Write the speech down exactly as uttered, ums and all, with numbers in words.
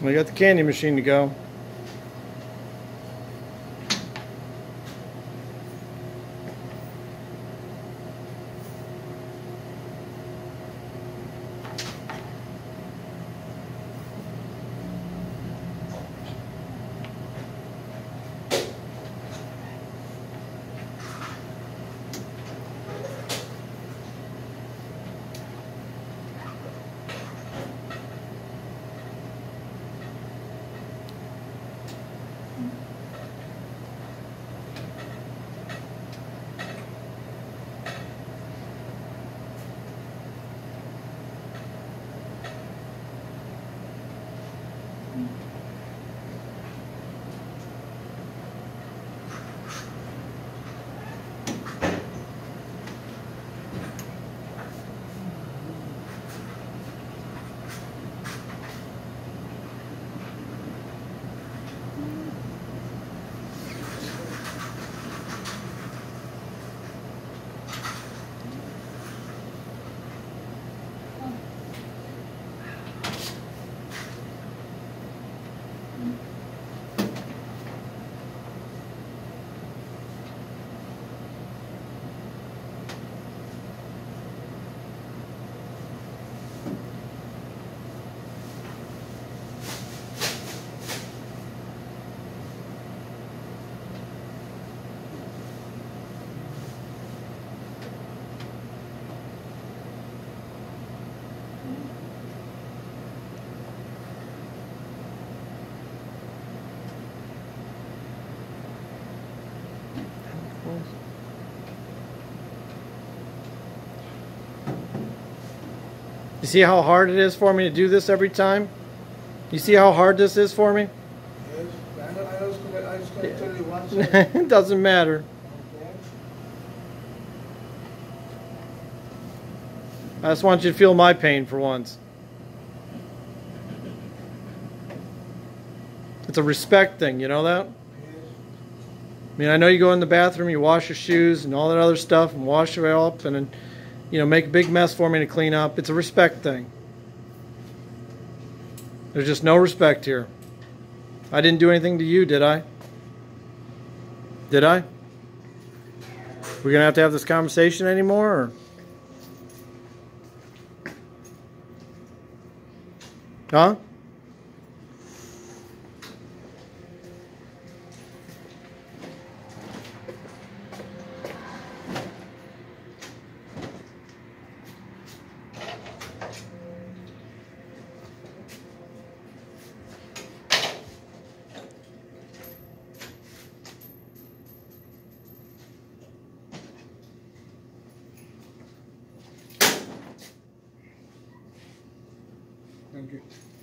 We got the candy machine to go. You see how hard it is for me to do this every time? You see how hard this is for me? Yes, I know, I was gonna, I was gonna tell you once. It doesn't matter. Okay. I just want you to feel my pain for once. It's a respect thing, you know that? Yes. I mean, I know you go in the bathroom, you wash your shoes and all that other stuff and wash it all up and then, you know, make a big mess for me to clean up. It's a respect thing. There's just no respect here. I didn't do anything to you, did I? Did I? We're going to have to have this conversation anymore? Or? Huh? Thank you.